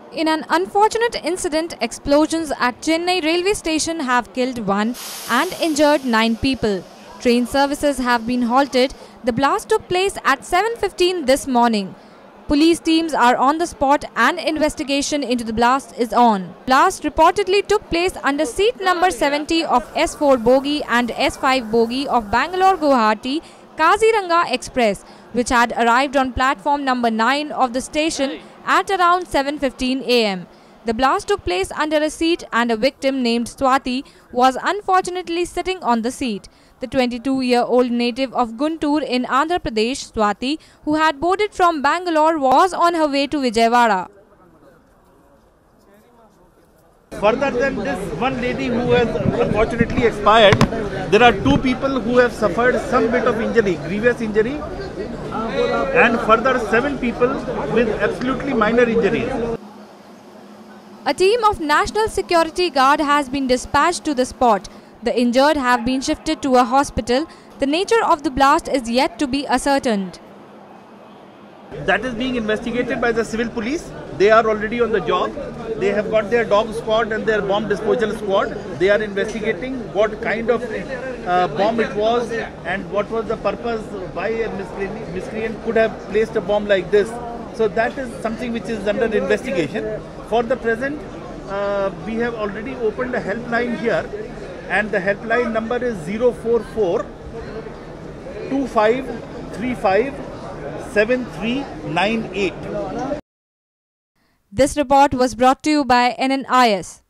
In an unfortunate incident, explosions at Chennai railway station have killed 1 and injured 9 people. Train services have been halted. The blast took place at 7:15 this morning. Police teams are on the spot and investigation into the blast is on. Blast reportedly took place under seat number 70 of S4 bogie and S5 bogie of Bangalore-Guwahati Kaziranga Express, which had arrived on platform number 9 of the station at around 7:15 am. The blast took place under a seat and a victim named Swati was unfortunately sitting on the seat. The 22-year-old native of Guntur in Andhra Pradesh, Swati, who had boarded from Bangalore, was on her way to Vijayawada. Further than this one lady who has unfortunately expired, there are 2 people who have suffered some bit of injury, grievous injury, and further 7 people with absolutely minor injuries. A team of National Security Guard has been dispatched to the spot. The injured have been shifted to a hospital. The nature of the blast is yet to be ascertained. That is being investigated by the civil police. They are already on the job. They have got their dog squad and their bomb disposal squad. They are investigating what kind of bomb it was and what was the purpose, why a miscreant could have placed a bomb like this. So that is something which is under investigation. For the present, we have already opened a helpline here, and the helpline number is 044 2535 7398. This report was brought to you by NNIS.